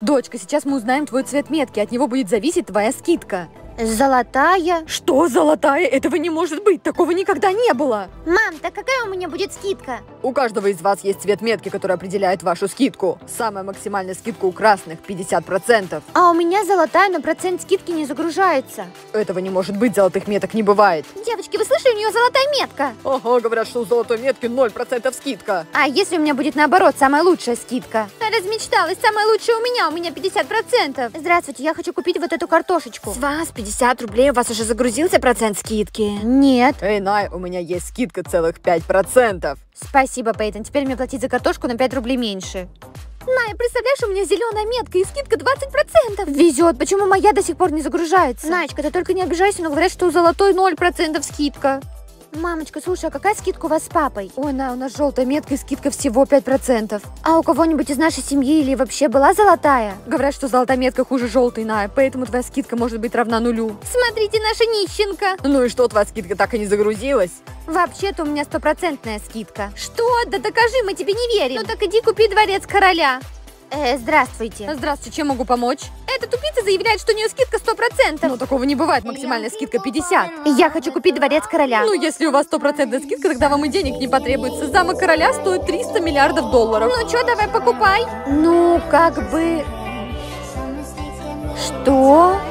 Дочка, сейчас мы узнаем твой цвет метки, от него будет зависеть твоя скидка. Золотая. Что золотая? Этого не может быть, такого никогда не было. Мам, так какая у меня будет скидка? У каждого из вас есть цвет метки, который определяет вашу скидку. Самая максимальная скидка у красных 50%. А у меня золотая, но процент скидки не загружается. Этого не может быть, золотых меток не бывает. Девочки, вы слышали, у нее золотая метка. Ага, говорят, что у золотой метки 0% скидка. А если у меня будет наоборот, самая лучшая скидка? Размечталась, самая лучшая у меня 50%. Здравствуйте, я хочу купить вот эту картошечку. С вас 50 рублей, у вас уже загрузился процент скидки? Нет. Эй, Най, у меня есть скидка целых 5%. Спасибо, Пейтон, теперь мне платить за картошку на 5 рублей меньше. Ная, представляешь, у меня зеленая метка и скидка 20%. Везет, почему моя до сих пор не загружается? Наечка, ты только не обижайся, но говорят, что у золотой 0% скидка. Мамочка, слушай, а какая скидка у вас с папой? Ой, на, у нас желтая метка и скидка всего 5%. А у кого-нибудь из нашей семьи или вообще была золотая? Говорят, что золотая метка хуже желтой, Най, поэтому твоя скидка может быть равна нулю. Смотрите, наша нищенка. Ну и что, твоя скидка так и не загрузилась? Вообще-то у меня 100% скидка. Что? Да докажи, мы тебе не верим. Ну так иди купи дворец короля. Здравствуйте. Здравствуйте, чем могу помочь? Эта тупица заявляет, что у нее скидка 100%. Но такого не бывает, максимальная скидка 50. Я хочу купить дворец короля. Ну, если у вас 100% скидка, тогда вам и денег не потребуется. Замок короля стоит 300 миллиардов долларов. Ну что, давай покупай. Ну, как бы... Что?